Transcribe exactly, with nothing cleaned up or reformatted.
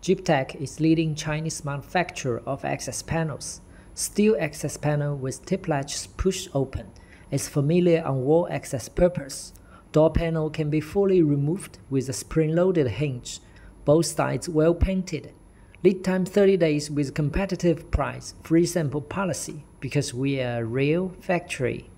Gyptek is leading Chinese manufacturer of access panels. Steel access panel with tip latches push open is familiar on wall access purpose. Door panel can be fully removed with a spring-loaded hinge. Both sides well painted. Lead time thirty days with competitive price, free sample policy because we are a real factory.